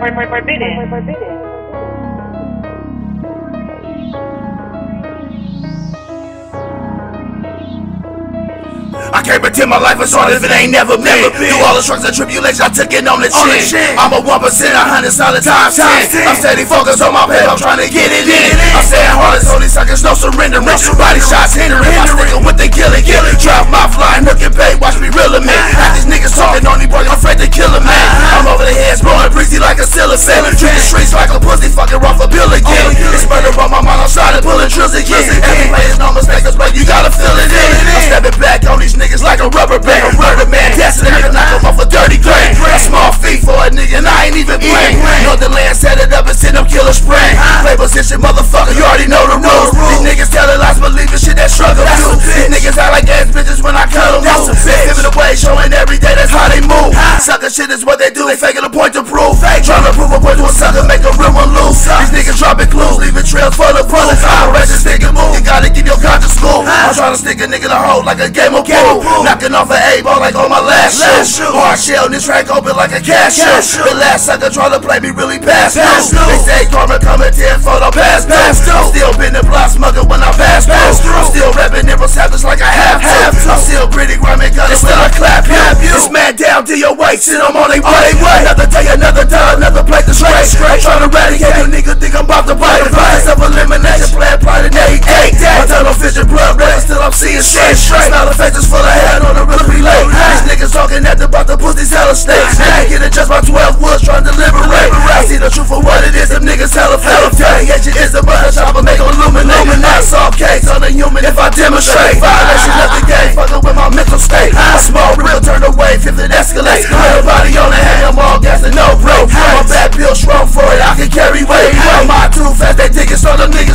I can't pretend my life was hard if it ain't never been. Through all the struggles and tribulations, I took it on the chin. I'm a 1%, 100 solid times 10. I'm steady focused on my paper, I'm trying to get it in. I'm staying hard as all these suckers, no surrendering. Body shots hindering, I stick with the killing. Drop my fly, look and pay, watch me reel 'em in. Half these niggas talking on me, boy, I'm afraid to kill a man. I'm over the heads, blowing breezy like a cellophane. Treat the streets like a pussy, fucking off a bill again. It's murder on my mind, I'm starting pulling drills again. Every play is no mistake, but you gotta feel it in. I'm stepping back on these niggas like a rubber band. Murder man, dancing a nigga, knock him off a dirty grain. A small fee for a nigga, and I ain't even playing. Know the land, set it up and send them killer spray. Play position, motherfucker, you already know the rules. These niggas telling lies, believing shit that struggle too. These niggas act like ass bitches when I cut them loose. Giving away, showing every day, that's how they move. Sucker shit is what they do, they faking a point to prove. Trying to prove a point to a sucker, make a real one loose. These niggas dropping clues, leaving trails full of proof. Operations nigga move, you gotta keep your conscience cool. I'm trying to stick a nigga in the hole like a game of pool. Knocking off an A-ball like on my last shoe. Hard shell, this track open like a cash shoe. The last sucker trying to play me really past due. They say karma coming 10-fold, I'm past due. I'm still been the block smuggler when I pass through. I'm still rapping in savage like I have to. I'm still pretty rhyming, gun still I clap you. This man down to your waist, shit I'm on they way. Another day, another time, another plate to straight. Trying to eradicate you nigga, think I'm about to bite. Self-elimination plan, plotting 8. My tunnel vision, blood red, still I'm seeing shit. Smiling faces full of head on the real relay. These niggas talking at the about the pussies hella snakes. I get it just by 12 woods trying to liberate. I see the truth for what it is, them niggas hella fake. Retaliation is a mother shop, but make them illuminate. I saw case on a human if I demonstrate. Violation of the game, fucking with my mental state. A small real turn away, fifth and escalate. Everybody on the hand, I'm all gas and no break. I'm a bad bill, strong for it, I can carry weight. I'm too fast, they think it's on the niggas.